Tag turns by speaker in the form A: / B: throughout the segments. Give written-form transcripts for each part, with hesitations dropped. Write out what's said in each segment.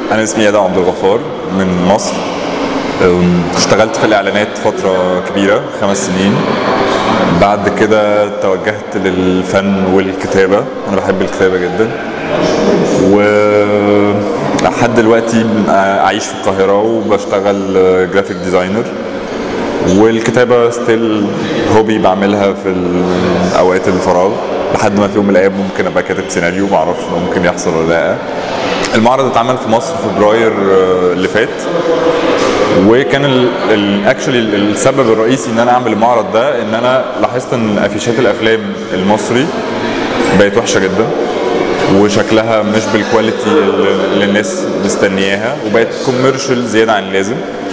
A: أنا اسمي آدم عبد الغفار من مصر. اشتغلت في الإعلانات فترة كبيرة 5 سنين. بعد كده توجهت للفن والكتابة، أنا بحب الكتابة جدا، ولحد دلوقتي أعيش في القاهرة وبشتغل جرافيك ديزاينر، والكتابة ستيل هوبي بعملها في أوقات الفراغ، لحد ما في يوم من الأيام ممكن أبقى كاتب سيناريو، معرفش ممكن يحصل ولا لأ. المعرض اتعمل في مصر في فبراير اللي فات، وكان اكشولي السبب الرئيسي ان انا اعمل المعرض ده ان انا لاحظت ان افيشات الافلام المصري بقت وحشه جدا، وشكلها مش بالكواليتي اللي الناس مستنياها، وبقت كوميرشال زياده عن اللازم.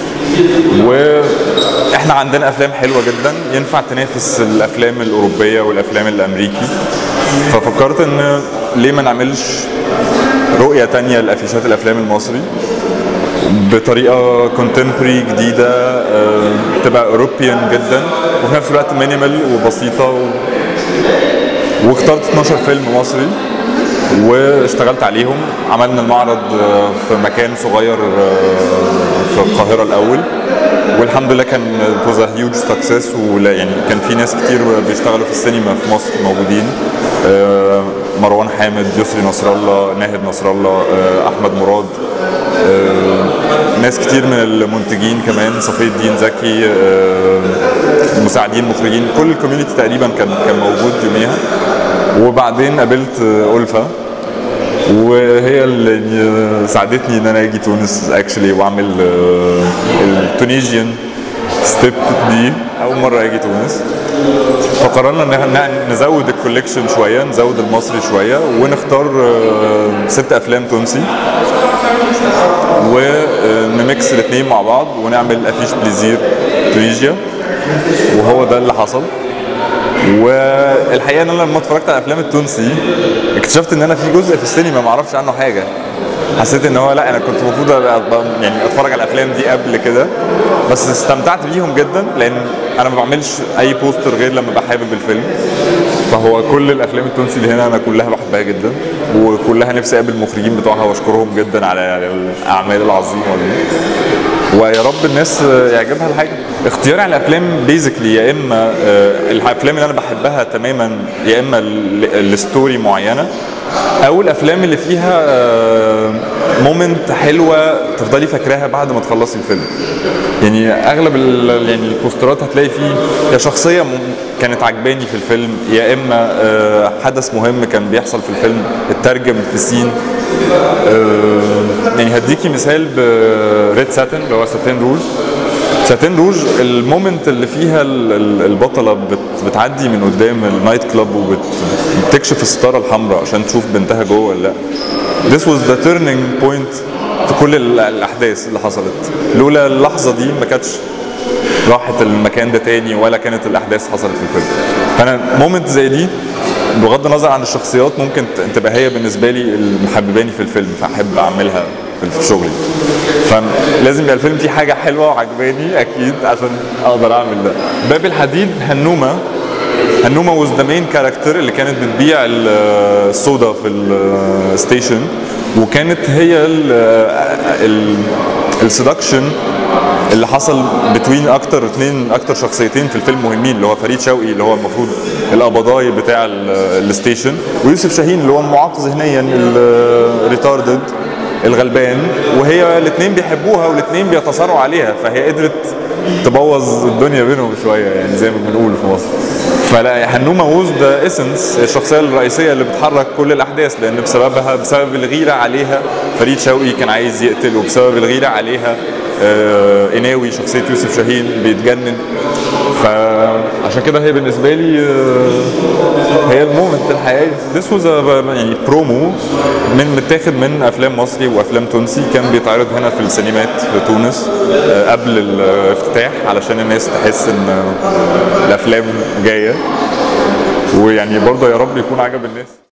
A: واحنا عندنا افلام حلوه جدا ينفع تنافس الافلام الاوروبيه والافلام الامريكي، ففكرت ان ليه ما نعملش رؤيه تانية لافيشات الافلام المصري بطريقه كونتمبري جديده، تبقى اوروبيان جدا وفي نفس الوقت مينيمال وبسيطه واخترت 12 فيلم مصري واشتغلت عليهم. عملنا المعرض في مكان صغير في القاهره الاول، والحمد لله كان it was a huge success، يعني كان في ناس كتير بيشتغلوا في السينما في مصر موجودين، مروان حامد، يسري نصر الله، ناهد نصر الله، احمد مراد، ناس كتير من المنتجين كمان، صفي الدين زكي، مساعدين مخرجين، كل الكوميونتي تقريبا كان موجود يوميها. وبعدين قابلت ألفة، وهي اللي ساعدتني ان انا اجي تونس اكشلي واعمل التونيجيان ستيب دي، اول مره اجي تونس. فقررنا ان نزود الكوليكشن شويه، نزود المصري شويه، ونختار 6 افلام تونسي ونميكس الاثنين مع بعض ونعمل افيش بليزير تونيجيا، وهو ده اللي حصل. والحقيقه ان انا لما اتفرجت على الافلام التونسي اكتشفت ان انا في جزء في السينما ما اعرفش عنه حاجه. حسيت ان هو لا، انا كنت المفروض يعني اتفرج على الافلام دي قبل كده، بس استمتعت بيهم جدا لان انا ما بعملش اي بوستر غير لما ببقى حابب الفيلم. فهو كل الافلام التونسي اللي هنا انا كلها بحبها جدا، وكلها نفسي اقابل المخرجين بتوعها واشكرهم جدا على الاعمال العظيمه دي، ويا رب الناس يعجبها الحاجه. اختياري على الافلام بيزيكلي يا اما الافلام اللي انا بحبها تماما، يا اما الستوري معينه، او الافلام اللي فيها مومنت حلوه تفضلي فاكراها بعد ما تخلصي الفيلم. يعني اغلب يعني البوسترات هتلاقي فيه يا شخصيه كانت عجباني في الفيلم، يا اما حدث مهم كان بيحصل في الفيلم اترجم في سين. يعني هديكي مثال بريد ساتن اللي هو ساتين روج. ساتين روج المومنت اللي فيها البطله بتعدي من قدام النايت كلاب وبتكشف الستاره الحمراء عشان تشوف بنتها جوه ولا لا. This was the turning point في كل الاحداث اللي حصلت. لولا اللحظه دي ما كانتش راحت المكان ده تاني، ولا كانت الاحداث حصلت في الفيلم. فانا مومنت زي دي بغض النظر عن الشخصيات ممكن تبقى هي بالنسبه لي المحبباني في الفيلم، فاحب اعملها في شغلي. فلازم يبقى الفيلم فيه حاجه حلوه وعجباني اكيد عشان اقدر اعمل ده. باب الحديد، هنومه was the main character اللي كانت بتبيع الصودا في الستيشن، وكانت هي السدكشن اللي حصل بتوين اكتر شخصيتين في الفيلم مهمين، اللي هو فريد شوقي اللي هو المفروض القبضاي بتاع الستيشن، ويوسف شاهين اللي هو المعاق ذهنيا الريتاردد الغلبان، وهي الاثنين بيحبوها والاثنين بيتصارعوا عليها، فهي قدرت تبوظ الدنيا بينهم شويه، يعني زي ما بنقول في مصر. فلا، هنومه ووز ذا اسنس، الشخصيه الرئيسيه اللي بتحرك كل الاحداث، لان بسبب الغيره عليها فريد شوقي كان عايز يقتل، وبسبب الغيره عليها قناوي شخصيه يوسف شاهين بيتجنن. فعشان كده هي بالنسبه لي هي المومنت الحقيقي. This was يعني برومو متاخد من افلام مصري وافلام تونسي، كان بيتعرض هنا في السينمات في تونس قبل الافتتاح علشان الناس تحس ان الافلام جايه، ويعني برضه يا رب يكون عجب الناس.